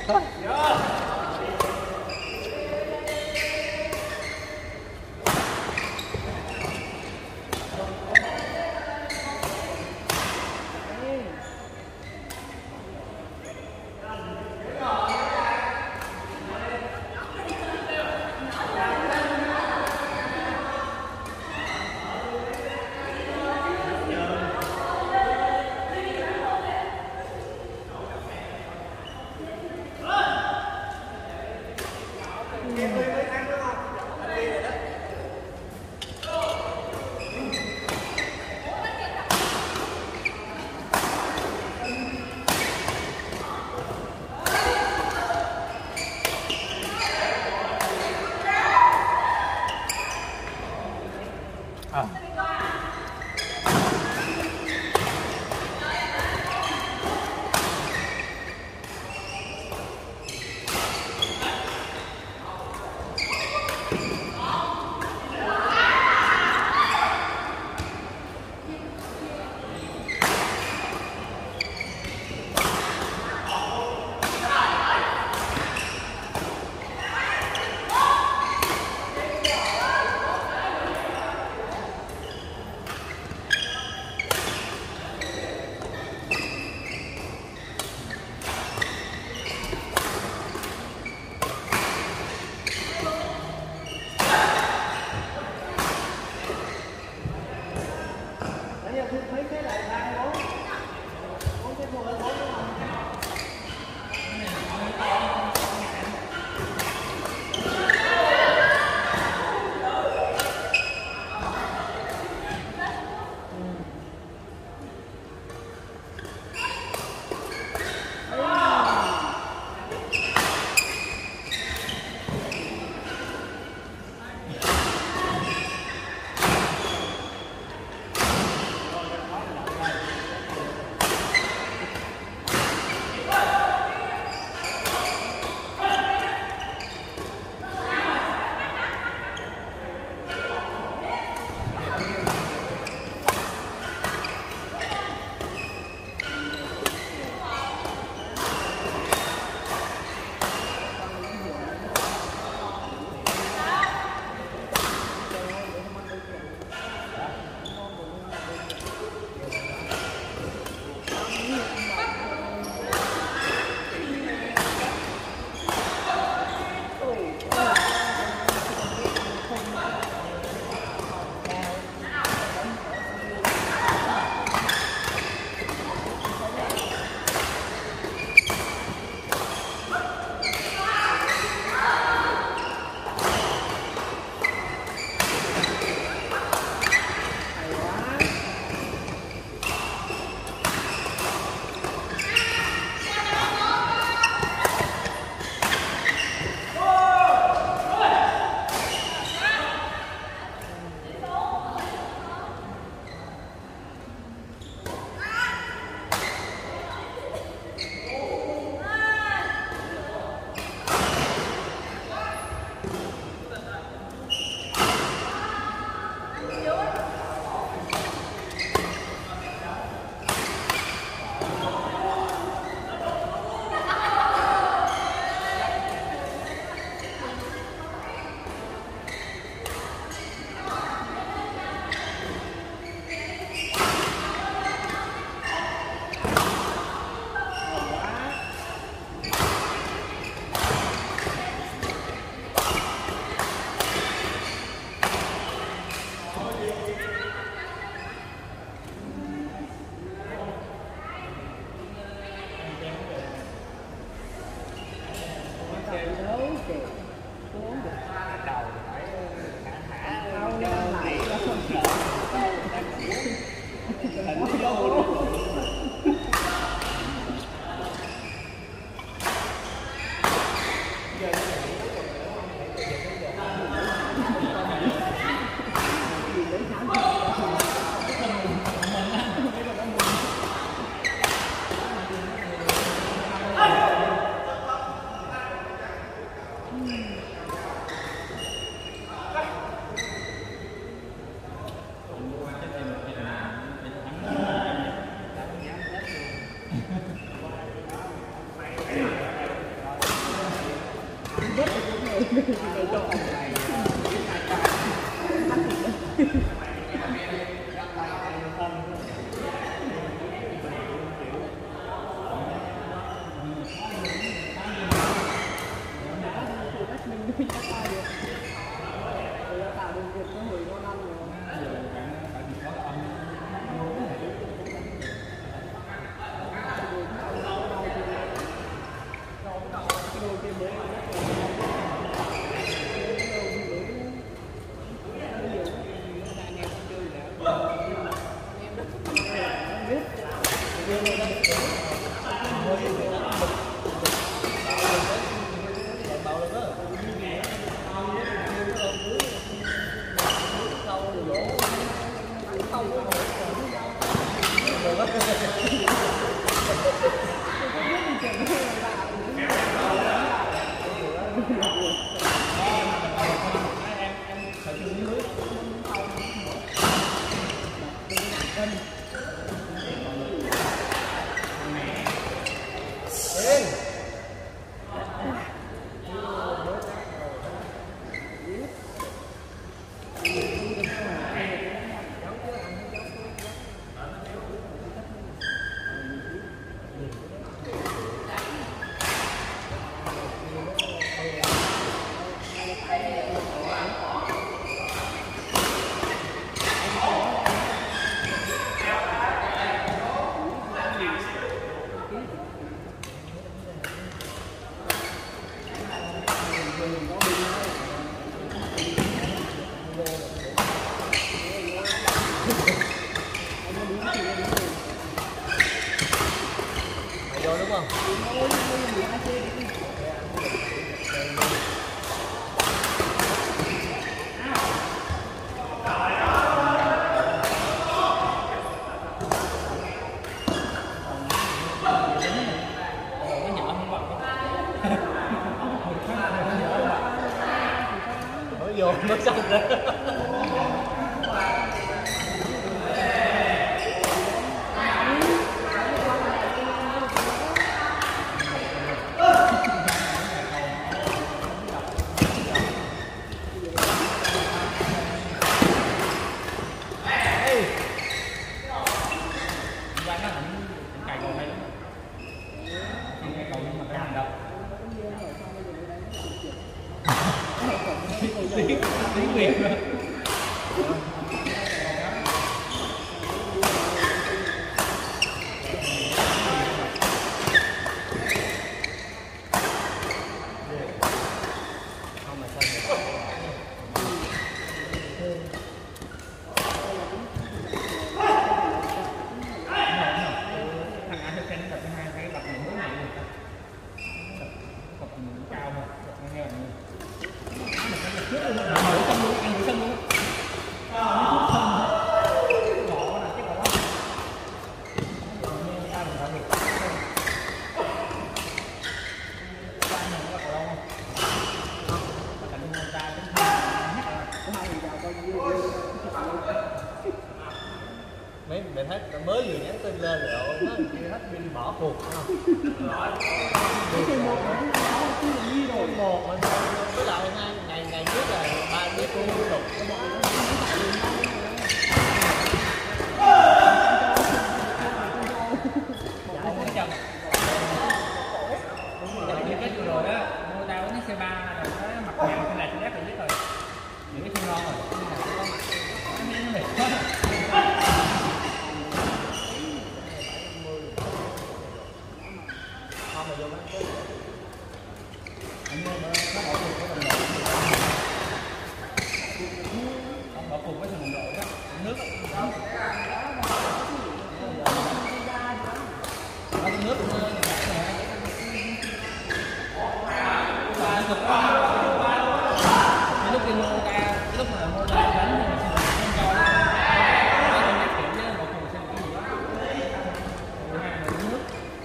Thôi. vô mất xong rồi. Tiếng Việt rồi. Mấy mày thấy mới vừa nhắn tin lên rồi nó kia hết pin bỏ cuộc không? Một mình với lại ngày trước là 3 biết liên tục. Cái vừa rồi á, mua tao cái xe ba rồi nó mặc nhào trên này trên đất rồi biết rồi. Những cái chân ngon rồi. Nó mệt quá. Không mà vô bán cái Anh mua nó bỏ cùng với đồng đội. Không bỏ cùng với đồng đội đó, nước đó. Nước cái lúc đi mua ta, cái lúc mà mua ta đánh thì mình sẽ cho nó nhắc kiểu với một cùng xem cái gì đó. Thứ hai là nước.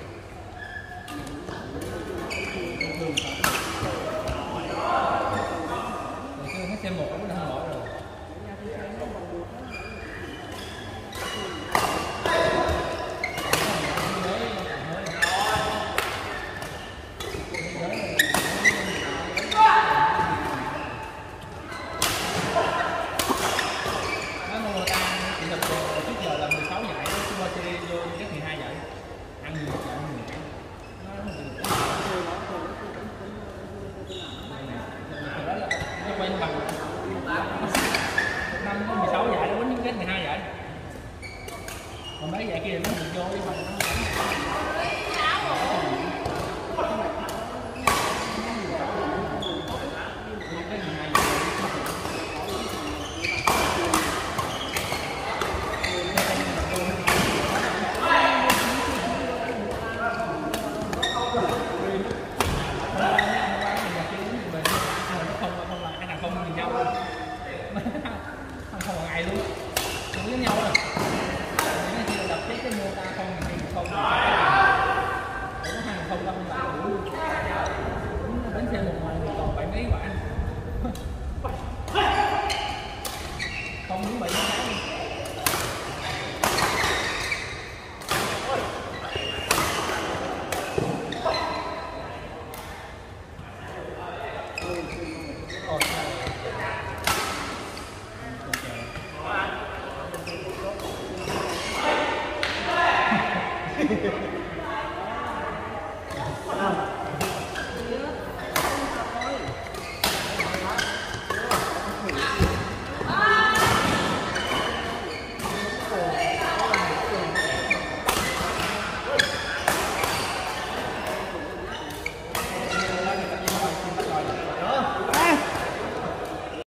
Rồi chứ hết xem một cũng đã không bỏ rồi. kia nó bị vô với mình nó không còn ai luôn, không với nhau rồi. Những khi đập cái mô ta không thì không có hàng không đâu lại đủ. Đến thêm một ngày còn phải mấy quả.